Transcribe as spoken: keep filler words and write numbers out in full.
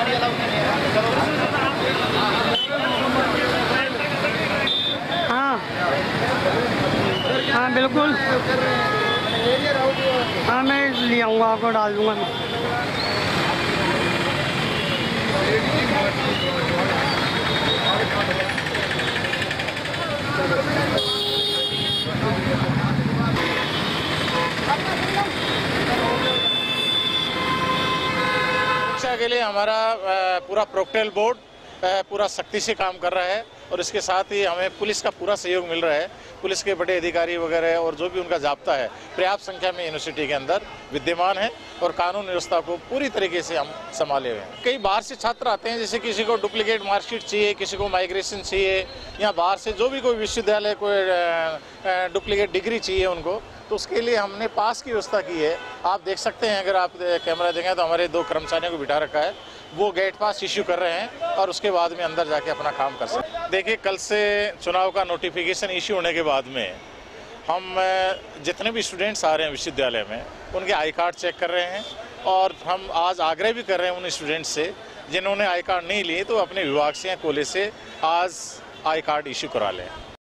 हाँ हाँ बिल्कुल, हाँ मैं ले आऊँगा, आपको डाल दूँगा मैं। सुरक्षा के लिए हमारा पूरा प्रोक्टेल बोर्ड पूरा सख्ती से काम कर रहा है और इसके साथ ही हमें पुलिस का पूरा सहयोग मिल रहा है। पुलिस के बड़े अधिकारी वगैरह और जो भी उनका जाब्ता है पर्याप्त संख्या में यूनिवर्सिटी के अंदर विद्यमान है और कानून व्यवस्था को पूरी तरीके से हम संभाले हुए हैं। कई बाहर से छात्र आते हैं, जैसे किसी को डुप्लीकेट मार्कशीट चाहिए, किसी को माइग्रेशन चाहिए, या बाहर से जो भी कोई विश्वविद्यालय कोई डुप्लीकेट डिग्री चाहिए उनको, तो उसके लिए हमने पास की व्यवस्था की है। आप देख सकते हैं, अगर आप कैमरा देखें तो हमारे दो कर्मचारियों को बिठा रखा है, वो गेट पास इश्यू कर रहे हैं और उसके बाद में अंदर जाके अपना काम कर सकते हैं। देखिए, कल से चुनाव का नोटिफिकेशन इश्यू होने के बाद में हम जितने भी स्टूडेंट्स आ रहे हैं विश्वविद्यालय में, उनके आई कार्ड चेक कर रहे हैं और हम आज आग्रह भी कर रहे हैं उन स्टूडेंट्स से जिन्होंने आई कार्ड नहीं लिए तो अपने विभाग से या कॉलेज से आज आई कार्ड इश्यू करा लें।